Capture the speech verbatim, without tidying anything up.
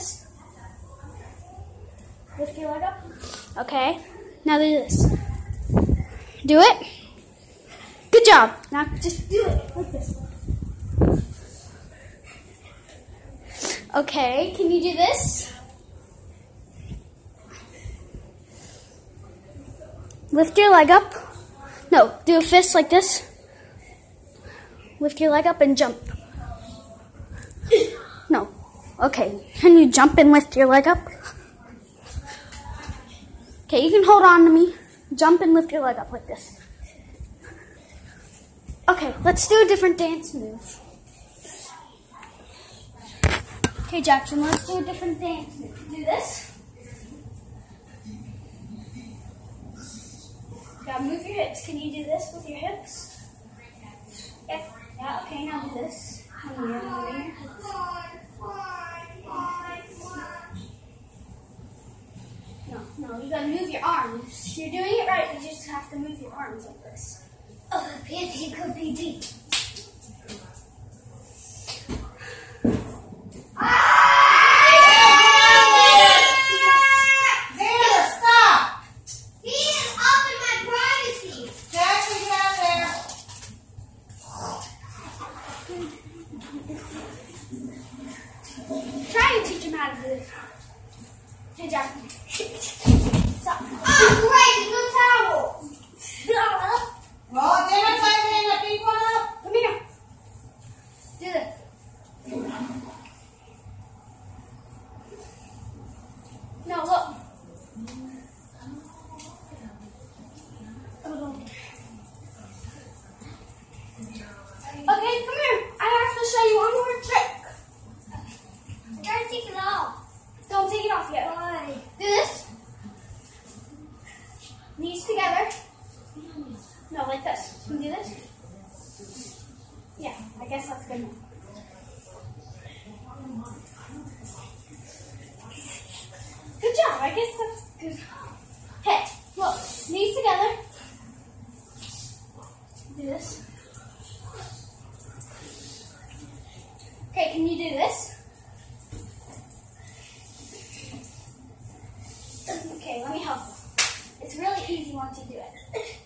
this. Lift your leg up. Okay. Now do this. Do it. Good job. Now just do it like this. Okay, can you do this? Lift your leg up. No, do a fist like this. Lift your leg up and jump. No. Okay, can you jump and lift your leg up? Okay, you can hold on to me. Jump and lift your leg up like this. Okay, let's do a different dance move. Okay, Jackson, let's do a different dance move. Do this. Now move your hips. Can you do this with your hips? Yeah. Yeah, okay, now do this. Moving your hips. No, no, you gotta move your arms. You're doing it right, you just have to move your arms like this. Oh, pity could be deep. Try and teach him how to do this. Hey, Jack. Stop. Oh, great! No towel. Well, dinner time in the big one up. Come here. Do this. No, look. Okay, come here. I have to show you one more trick. I gotta take it off. Don't take it off yet. Why? Do this. Knees together. No, like this. Can you do this? Yeah, I guess that's good enough. Good job. I guess that's good. Hey, look. Knees together. Do this. Okay, can you do this? Okay, let me help you. It's really easy once you do it.